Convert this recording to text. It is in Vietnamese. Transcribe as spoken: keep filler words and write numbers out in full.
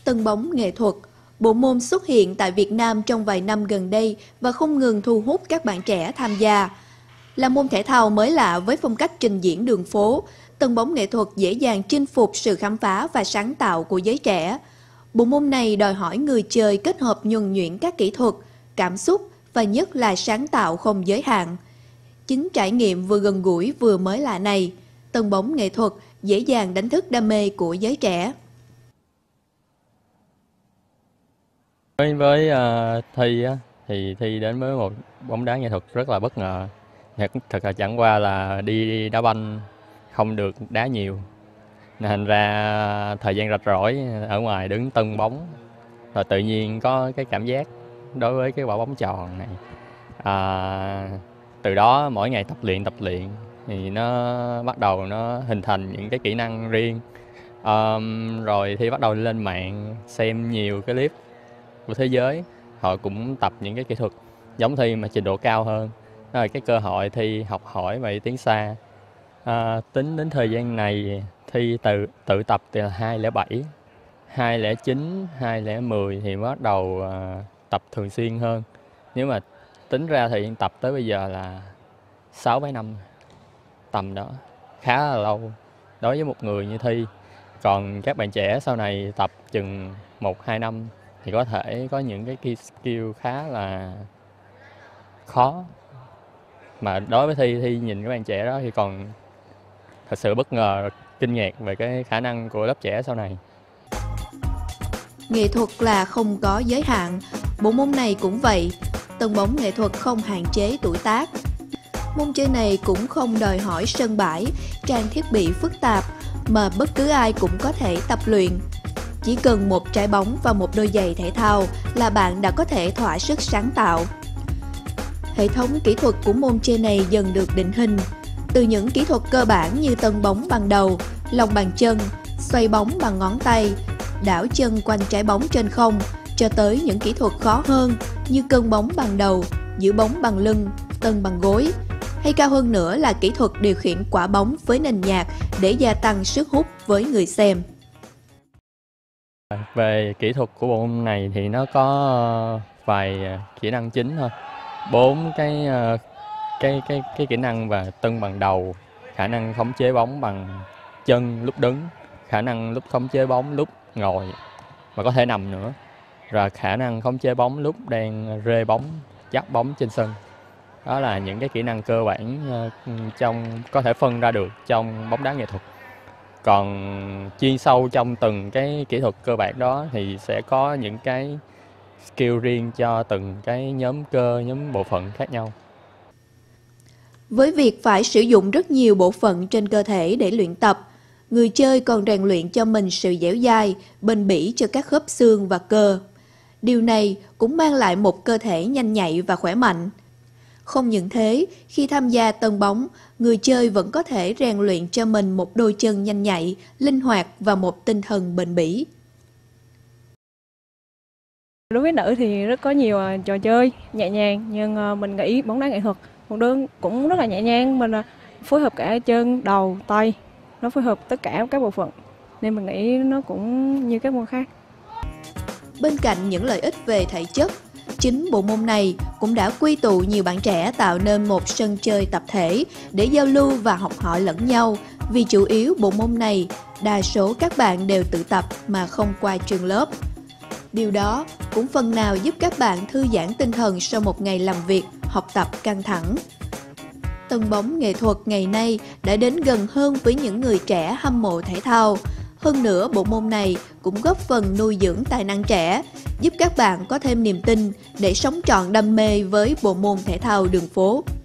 Tân bóng nghệ thuật, bộ môn xuất hiện tại Việt Nam trong vài năm gần đây và không ngừng thu hút các bạn trẻ tham gia. Là môn thể thao mới lạ với phong cách trình diễn đường phố, tân bóng nghệ thuật dễ dàng chinh phục sự khám phá và sáng tạo của giới trẻ. Bộ môn này đòi hỏi người chơi kết hợp nhuần nhuyễn các kỹ thuật, cảm xúc và nhất là sáng tạo không giới hạn. Chính trải nghiệm vừa gần gũi vừa mới lạ này, tân bóng nghệ thuật dễ dàng đánh thức đam mê của giới trẻ. Với với uh, Thi á, thì Thi đến với một bóng đá nghệ thuật rất là bất ngờ. Thật là chẳng qua là đi đá banh không được đá nhiều, nên thành ra thời gian rảnh rỗi ở ngoài đứng tân bóng, rồi tự nhiên có cái cảm giác đối với cái quả bóng tròn này. À, từ đó mỗi ngày tập luyện tập luyện thì nó bắt đầu nó hình thành những cái kỹ năng riêng. À, rồi Thi bắt đầu lên mạng xem nhiều cái clip của thế giới, họ cũng tập những cái kỹ thuật giống Thi mà trình độ cao hơn. Đó là cái cơ hội Thi học hỏi và tiến xa. À, tính đến thời gian này Thi tự tự tập từ hai không bảy, hai không chín, hai không mười thì bắt đầu à, tập thường xuyên hơn. Nếu mà tính ra thì tập tới bây giờ là sáu bảy năm, tầm đó, khá là lâu đối với một người như Thi. Còn các bạn trẻ sau này tập chừng một hai năm thì có thể có những cái skill khá là khó. Mà đối với Thi, Thi nhìn các bạn trẻ đó thì còn thật sự bất ngờ, kinh ngạc về cái khả năng của lớp trẻ sau này. Nghệ thuật là không có giới hạn, bộ môn này cũng vậy. Tân bóng nghệ thuật không hạn chế tuổi tác. Môn chơi này cũng không đòi hỏi sân bãi, trang thiết bị phức tạp, mà bất cứ ai cũng có thể tập luyện. Chỉ cần một trái bóng và một đôi giày thể thao là bạn đã có thể thỏa sức sáng tạo. Hệ thống kỹ thuật của môn chơi này dần được định hình, từ những kỹ thuật cơ bản như tân bóng bằng đầu, lòng bàn chân, xoay bóng bằng ngón tay, đảo chân quanh trái bóng trên không, cho tới những kỹ thuật khó hơn như cân bóng bằng đầu, giữ bóng bằng lưng, tân bằng gối, hay cao hơn nữa là kỹ thuật điều khiển quả bóng với nền nhạc để gia tăng sức hút với người xem. Về kỹ thuật của bộ môn này thì nó có vài kỹ năng chính thôi. Bốn cái cái cái cái kỹ năng và tân bằng đầu, khả năng khống chế bóng bằng chân lúc đứng, khả năng lúc khống chế bóng lúc ngồi và có thể nằm nữa, rồi khả năng khống chế bóng lúc đang rê bóng, dắt bóng trên sân. Đó là những cái kỹ năng cơ bản trong có thể phân ra được trong bóng đá nghệ thuật. Còn chuyên sâu trong từng cái kỹ thuật cơ bản đó thì sẽ có những cái skill riêng cho từng cái nhóm cơ, nhóm bộ phận khác nhau. Với việc phải sử dụng rất nhiều bộ phận trên cơ thể để luyện tập, người chơi còn rèn luyện cho mình sự dẻo dai, bền bỉ cho các khớp xương và cơ. Điều này cũng mang lại một cơ thể nhanh nhạy và khỏe mạnh. Không những thế, khi tham gia tân bóng, người chơi vẫn có thể rèn luyện cho mình một đôi chân nhanh nhạy, linh hoạt và một tinh thần bền bỉ. Đối với nữ thì rất có nhiều trò chơi nhẹ nhàng, nhưng mình nghĩ bóng đá nghệ thuật một đơn cũng rất là nhẹ nhàng, mình phối hợp cả chân, đầu, tay, nó phối hợp tất cả các bộ phận, nên mình nghĩ nó cũng như các môn khác. Bên cạnh những lợi ích về thể chất, chính bộ môn này cũng đã quy tụ nhiều bạn trẻ tạo nên một sân chơi tập thể để giao lưu và học hỏi lẫn nhau, vì chủ yếu bộ môn này đa số các bạn đều tự tập mà không qua trường lớp. Điều đó cũng phần nào giúp các bạn thư giãn tinh thần sau một ngày làm việc, học tập căng thẳng. Tân bóng nghệ thuật ngày nay đã đến gần hơn với những người trẻ hâm mộ thể thao. Hơn nữa, bộ môn này cũng góp phần nuôi dưỡng tài năng trẻ, giúp các bạn có thêm niềm tin để sống trọn đam mê với bộ môn thể thao đường phố.